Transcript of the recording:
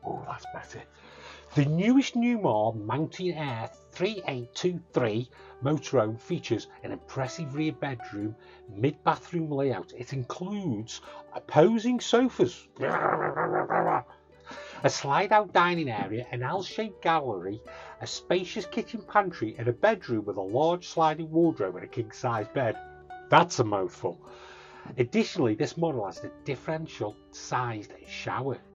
Oh, that's better. The newest Newmar Mountain Aire 3823 motorhome features an impressive rear bedroom, mid-bathroom layout. It includes opposing sofas, a slide-out dining area, an L-shaped gallery, a spacious kitchen pantry, and a bedroom with a large sliding wardrobe and a king-size bed. That's a mouthful. Additionally, this model has a differential sized shower.